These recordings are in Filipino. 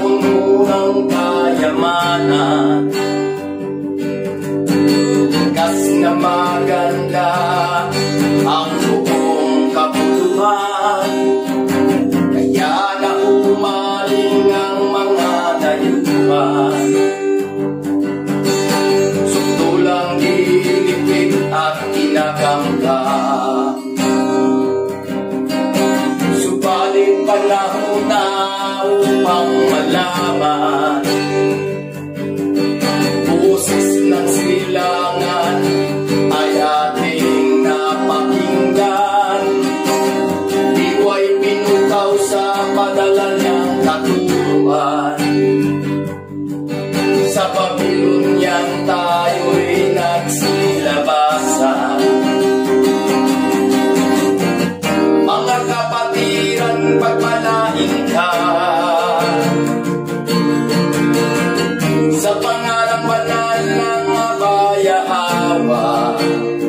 puno ng kayamanan, kasi na maganda ang buong kabuluhan, kaya na umaling ang mga dayuhan. Sundulang dilipid at kinakangka, subalit panahon na upang malaman, boses ng silangan ay ating napakinggan. Diwa'y pinukaw sa padala niyang katuruan, sa Babilonian tayo'y nagsilabasan. Mga kapatiran, pagpalain ka sa pangalang banal ng Abayahawa,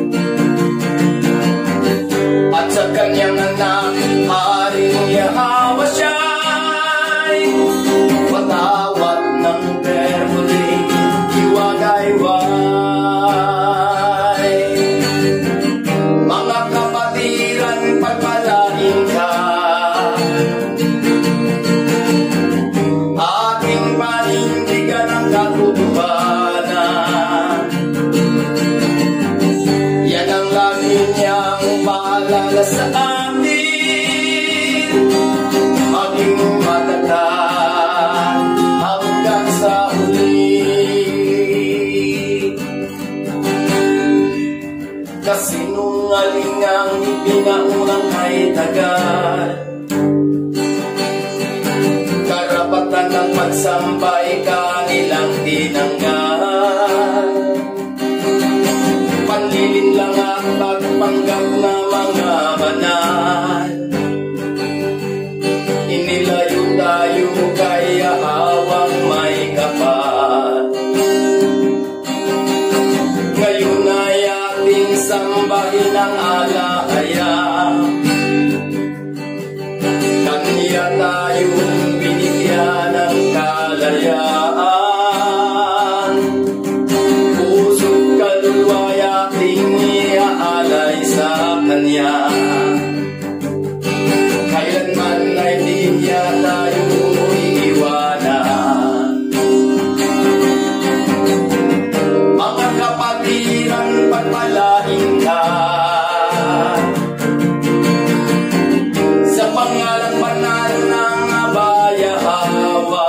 at sa kanyang anak, Haring Yahawa siya'y patawat ng permuling iwagayway. Mga kapatiran, pagpalain ka, ating panindigan ang katutuhanan. Yan ang lagi niyang paalala sa atin, maging matatag hanggang sa huli. Kasinungaling ang pinaunang ay tagal, karapatan ng pagsambay kanilang tinanggal. Panlilin lang ang pagpanggap na mga banal, inilayo tayo kay Yahawang may kapal. Ngayon ay ating sambahin ang alahaya, kanya tayong binigyan ng kalayaan. Puso't kaluluwa'y ating iaalay sa kanya, kailanman ay di niya tayo iiwanan. Mga kapatiran, pagpalain ka sa pangalang banal ng Abayahawa,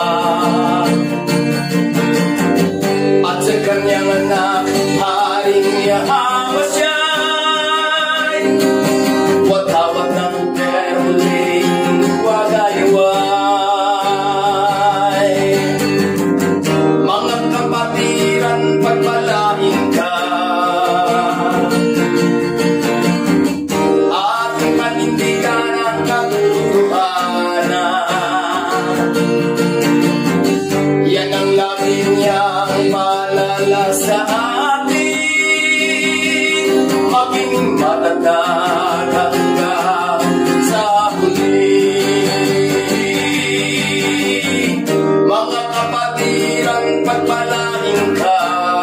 at sa kanyang anak, Haring Yahawa siya'y watawat ng permuling wagayway. Mga kapatiran, pagpalain ka, ating panindigan ang katotohanan. Yan ang lagi niyang paalala sa atin, maging matatag hanggang sa huli. Mga kapatiran, pagpalain ka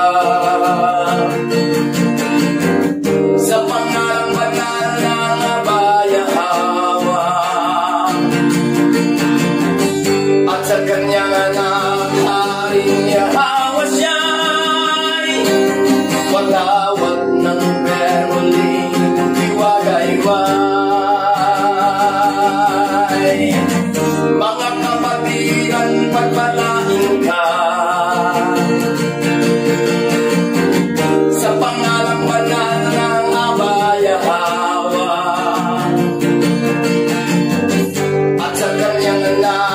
sa pangalang banal ng Abayahawa, at sa kanyang anak, Haring Yahawa siya'y watawat ng permuling iwagayway. Mga kapatiran, pagpalain ka sa pangalang banal ng Abayahawa, at sa kanyang anak,